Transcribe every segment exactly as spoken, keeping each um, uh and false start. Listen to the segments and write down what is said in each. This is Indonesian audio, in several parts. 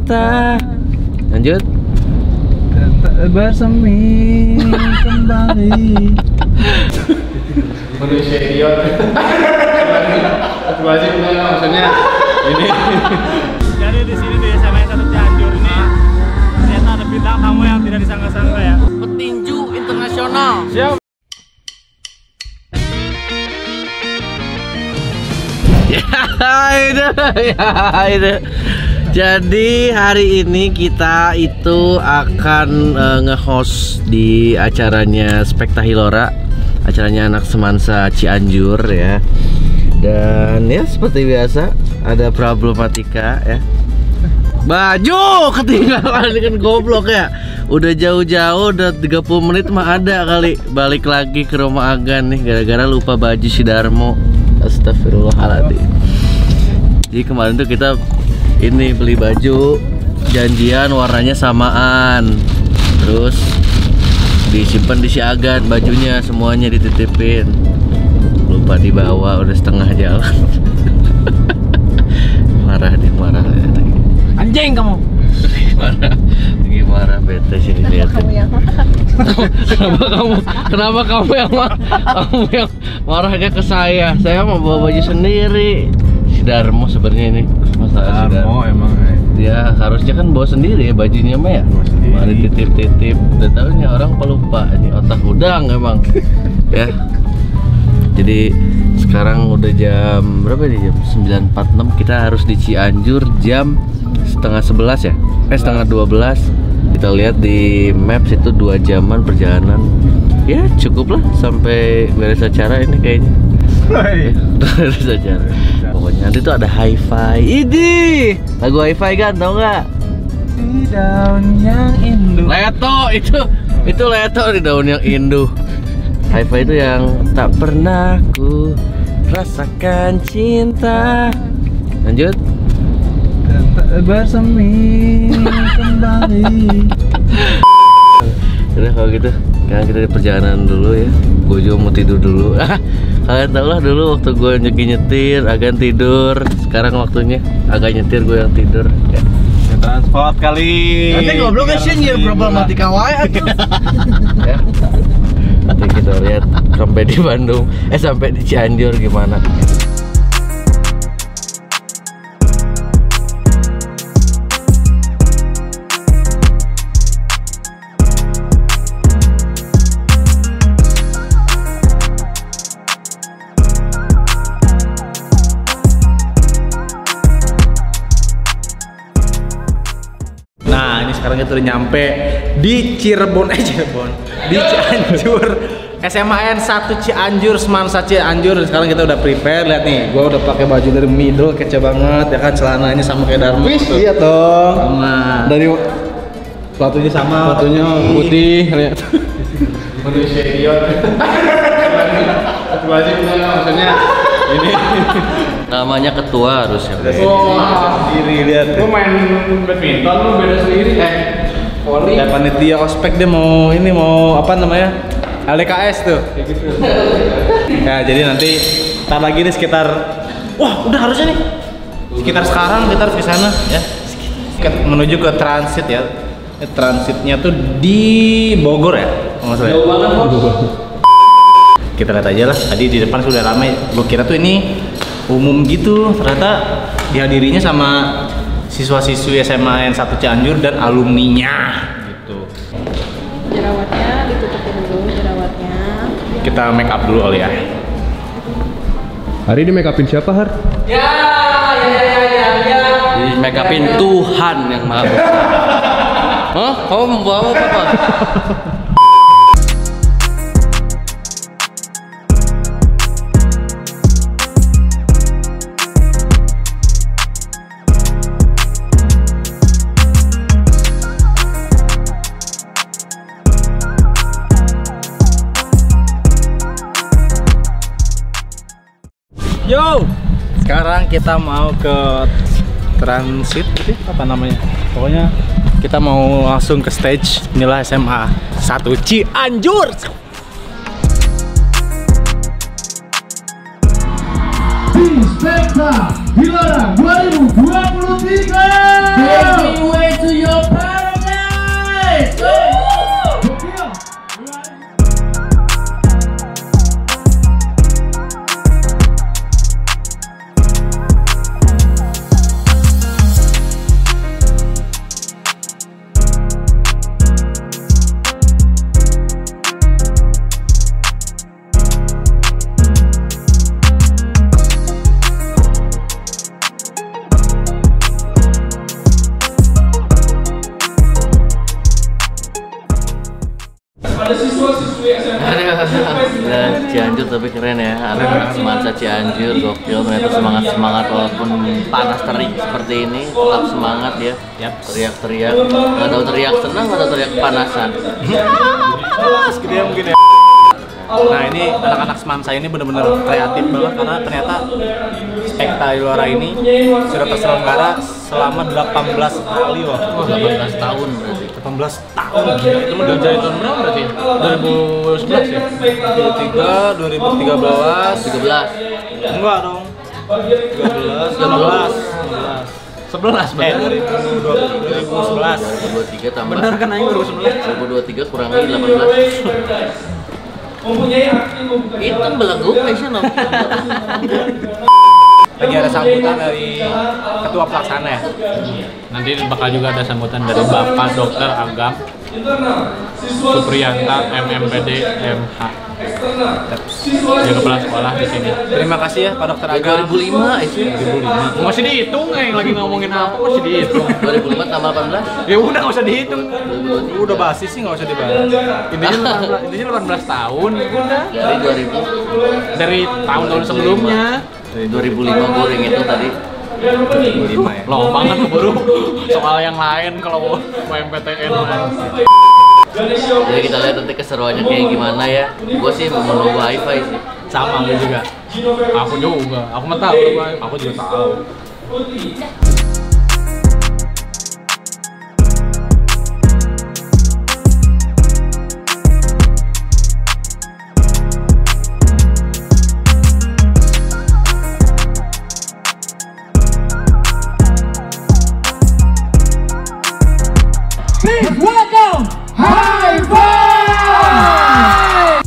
cinta. Lanjut. Bersemi kembali. Manusia idiot. Masih maksudnya ini. Jadi di sini di S M A satu Cianjur ini ternyata ada bintang tamu yang tidak disangka-sangka ya. Petinju internasional. Siap. Ya itu, ya itu. Jadi hari ini kita itu akan uh, nge-host di acaranya Spektahilora, acaranya anak semansa Cianjur ya. Dan ya seperti biasa ada problematika ya. Baju ketinggalan kan goblok ya. Udah jauh-jauh, udah tiga puluh menit mah ada kali balik lagi ke rumah Agan nih gara-gara lupa baju si Darmo. Astagfirullahaladzim. Jadi kemarin tuh kita ini beli baju, janjian warnanya samaan, terus disimpan di si Agan bajunya, semuanya dititipin, lupa dibawa, udah setengah jalan. Marah dia, marah ya. Anjing kamu. Marah, lagi marah, bete sih lihat. Kenapa kamu? Kenapa kamu yang marah? Kamu yang marahnya ke saya? Saya mau bawa baju sendiri. Si Darmo sebenarnya ini masalah. Darmo emang. Ya harusnya kan bawa sendiri ya bajunya mah ya. Mari titip-titip. Udah tahu nih orang pelupa, ini otak udang emang. Ya. Jadi sekarang udah jam berapa nih? Jam sembilan empat puluh enam. Kita harus di Cianjur jam setengah sebelas ya. Eh setengah dua belas. Kita lihat di maps itu dua jaman perjalanan. Ya cukup lah sampai beres acara ini kayaknya. Beres acara. Pokoknya nanti tuh ada hi-fi. Idi, lagu hi-fi kan, tau nggak? Di daun yang indu. Leto itu, itu Leto di daun yang indu. Hi-fi itu yang tak pernah ku rasakan cinta. Lanjut. Bersemi kembali. Udah kalau gitu, sekarang kita di perjalanan dulu ya. Gue juga mau tidur dulu. Kalian tau lah dulu waktu gue nyeki nyetir, Agan tidur. Sekarang waktunya agak nyetir, gue yang tidur ya. Transport kali. Nanti goblok kan sih nyiar problematika wae atuh. Ya. Nanti kita lihat sampai di Bandung, eh sampai di Cianjur gimana. Nah, ini sekarang kita udah nyampe di Cirebon, eh Cirebon, di Cianjur, S M A N satu Cianjur, Semansa Cianjur. Sekarang kita udah prepare, lihat nih, gua udah pakai baju dari middle, kece banget, ya kan, celananya sama kayak Darmo. Iya dong. Sama. Dari sepatunya sama, sepatunya putih, lihat. Manusia idiot. Masih maksudnya ini. Namanya ketua harusnya. Wah, sendiri lihat. Lu main badminton lu beda sendiri. Eh, volley. Ya panitia ospek dia mau ini mau apa namanya? L D K S tuh. Kayak gitu. Ya jadi nanti ntar lagi nih sekitar, wah udah harusnya nih sekitar sekarang kita harus ke sana ya. Kita menuju ke transit ya. Transitnya tuh di Bogor ya, kalau nggak salah. Jauh banget kok. Kita lihat aja lah. Tadi di depan sudah ramai. Gue kira tuh ini umum gitu, ternyata dihadirinya sama siswa-siswi S M A N satu Cianjur dan alumninya gitu. Jerawatnya ditutupin dulu, jerawatnya. Kita make up dulu Oli ya. Hari ini make upin siapa, Har? Ya, ya, ya, ya, ya. Di make upin Tuhan yang maha besar. Hah? Kamu membawa apa, Pak? Yo, sekarang kita mau ke transit, gitu, apa namanya? Pokoknya kita mau langsung ke stage. Inilah S M A satu Cianjur. Spektahilora dua ribu dua puluh tiga. Dan Cianjur tapi keren ya, anak Semansa Cianjur gokil, ternyata semangat semangat walaupun panas terik seperti ini tetap semangat ya. Yap. Teriak-teriak, nggak tahu teriak senang nggak tahu teriak kepanasan. Panas gede ya mungkin ya. Nah ini anak-anak Semansa ini benar-benar kreatif banget karena ternyata Spektakulara ini sudah terselenggara selama delapan belas kali loh. Oh, delapan belas tahun berarti. delapan belas tahun gila. Itu mah dari tahun berapa berarti? dua ribu sebelas ya? dua ribu tiga, dua ribu tiga belas, tiga belas. Enggak dong. tiga belas, lima belas, sebelas eh dua ribu sebelas. dua ribu dua puluh tiga tambah. Benar kan aing dua ribu sebelas. dua ribu dua puluh tiga kurangi delapan belas. Itu belagu fashion om. Lagi ada sambutan dari ketua pelaksana ya. Nanti bakal juga ada sambutan dari Bapak Dokter Agam Supriyanta M M P D M H. Dia kepala sekolah di sini. Terima kasih ya Pak Dokter Agam. dua ribu lima itu. dua ribu lima. Masih dihitung nggak yang lagi ngomongin apa masih dihitung. dua ribu lima tambah delapan belas. Ya udah nggak usah dihitung. Udah basis sih nggak usah dibahas. Intinya delapan belas, intinya delapan belas tahun. Udah. Dari dua ribu. Dari tahun-tahun sebelumnya. Dari dua ribu lima goreng itu tadi. lima ya. Loh banget keburu soal yang lain kalau mau M P T N. Jadi kita lihat nanti keseruannya kayak gimana ya. Gue sih mau menunggu hi-fi sih. Sama lu juga. Aku juga. Aku mah tahu. Aku juga tahu. Please welcome High Five!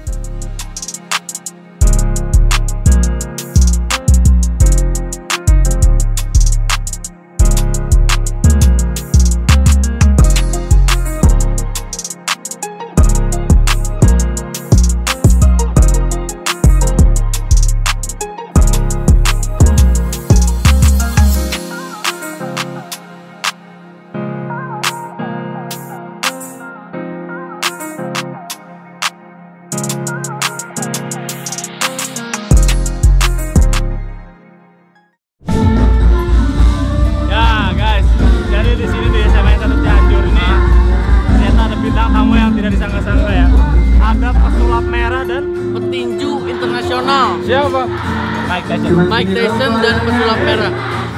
Ya guys, jadi di sini di S M A N satu Cianjur ini ternyata ada bintang tamu yang tidak disangka-sangka ya. Ada pesulap merah dan Petinju internasional siapa? Mike Tyson. Mike Tyson dan pesulap merah.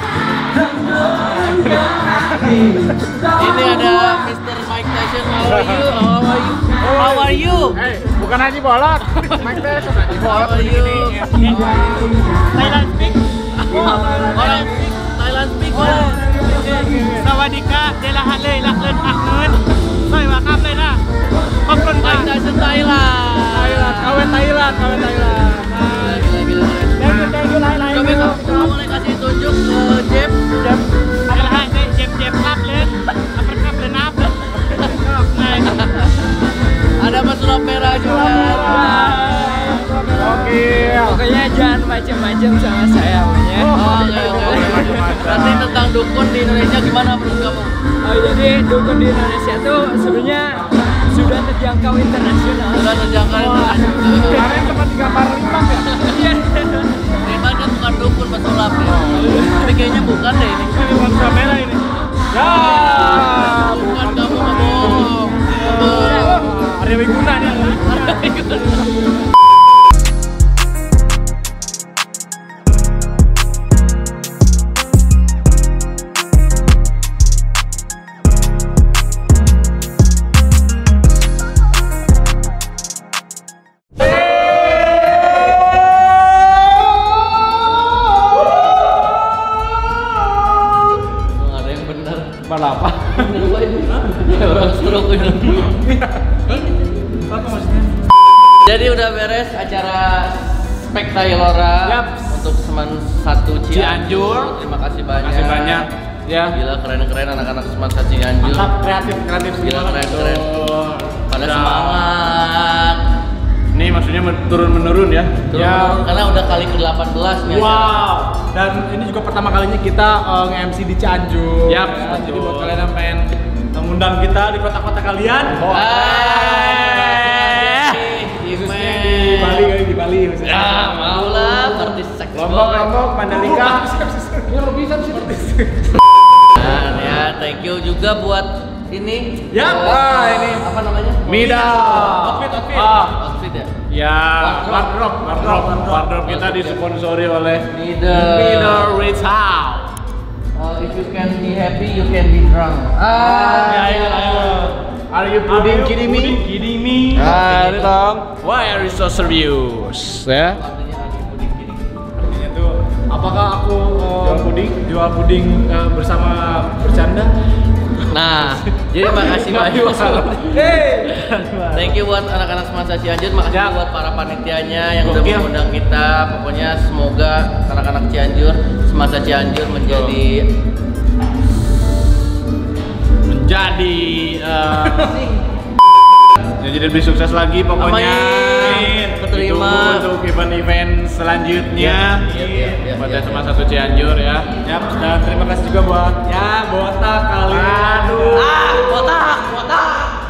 Ini ada Mister Mike Tyson. How are you? How are you? How are you? Eh, bukan Haji Bolot. Mike Tyson Haji How Bolot are you? Thailand speak. Orang Thailand speak orang. สวัสดีค่ะเจลาฮัลเลยลักเล่นอักเงินใส่ว่าครับเลยนะขอบคุณค่ะ Mike Tyson Thailand. Thailand kawan Thailand kawan Thailand Gila, gila, gila. thank you thank you lain-lain Coba kamu, kamu boleh kasih tunjuk ke Jeff. Jeff adalah hai Jeff Jeff kap len apa kap len apa kap naik Ada pesulap merah juga. oke Pokoknya jangan macam-macam sama saya namanya. Oh, oke, oke, oke. Nanti tentang dukun di Indonesia gimana menurut kamu? Oh, jadi dukun di Indonesia tuh sebenarnya sudah terjangkau internasional. Sudah terjangkau internasional. kemarin sempat digambar limbang ya Iya. Memang kan bukan dukun pesulap ya. Tapi kayaknya bukan deh ini. ini bukan kamera ini ya Bukan kamu ngomong. Arya Wiguna nih Nggak ada yang benar. balapa Kayak orang stroke ini. apa maksudnya Jadi udah beres acara Spektakulara Yap. untuk Seman satu Cianjur. Cianjur. Terima kasih banyak. Makasih banyak ya Gila keren-keren anak-anak Seman satu Cianjur. mantap kreatif kreatif Gila semua. keren-keren. Tuh. Pada Udah. semangat. Ini maksudnya turun menurun ya Turun ya menurun, karena udah kali ke delapan belas nih. acara. Wow, dan ini juga pertama kalinya kita uh, nge-M C di Cianjur. Yap, Nah, jadi betul. buat kalian yang pengen mengundang kita di kota-kota kalian, Hai. Lombok, Mandalika. Nah, ya, thank you juga buat ini. Ya, wah ini apa namanya? Mida. Outfit, outfit. Ah. Outfit ya. Ya, wardrobe, wardrobe, wardrobe kita disponsori oleh Mida. Mida Retail. Uh, if you can be happy, you can be drunk. Ah, Ya, ya, ayo. Are you pudding kidding me? Kidding me? Ah, ini dong. Why are you so serious? Ya. Artinya tuh, apakah aku uh, jual puding, jual puding uh, bersama bercanda? Nah, jadi makasih banyak. Hey. Thank you buat anak-anak Semansa Cianjur, makasih Ya. buat para panitianya yang udah Gokil. mengundang kita. Pokoknya semoga anak-anak Cianjur, Semansa Cianjur menjadi menjadi uh, jadi lebih sukses lagi pokoknya. Amin. Keterima. Ditunggu untuk event-event selanjutnya. Iya, iya, iya, Pada iya, Sama iya. Satu Cianjur ya. Ya, dan terima kasih juga buat ya botak kalian. Aduh. Ah, botak, botak.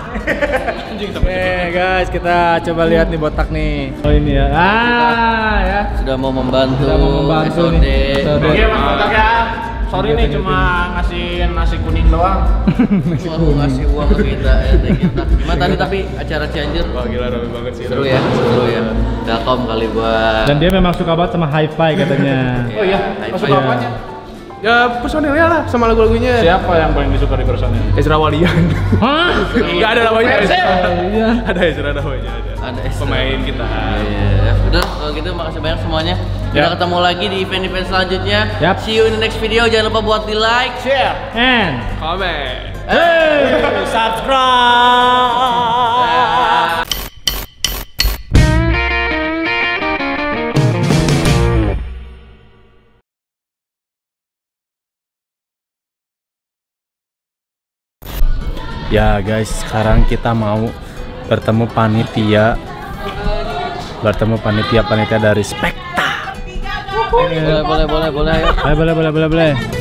Oke guys, kita coba lihat nih botak nih. Oh ini ya. Ah ya. Sudah mau membantu, Sudah mau membantu S O D. nih. Oke Mas Botak ya. Sorry nih cuma ngasih nasi kuning doang. Mau ngasih uang ke kita, ya, thank you. Nah, gimana tadi tapi acara Cianjur? Wah gila rame banget sih. Seru ya, seru ya. Telkom kali buat. Dan dia memang suka banget sama hi-fi katanya. Oh iya, masuk Hi-Fi. apanya? Ya personilnya lah sama lagu-lagunya. Siapa yang paling disuka di personil? Ezra Walian. Hah? Enggak ada namanya. Iya. Ada Ezra namanya ada. Ada Ezra. Pemain kita. Iya, udah kalau gitu makasih banyak semuanya. Kita Ya. ketemu lagi di event-event selanjutnya. Yap. See you in the next video. Jangan lupa buat di like. Share. And Comment. Subscribe. ya guys, sekarang kita mau bertemu panitia bertemu panitia panitia dari Spekta. Boleh, boleh, boleh, boleh. Ayo. Boleh, boleh, boleh, boleh, boleh.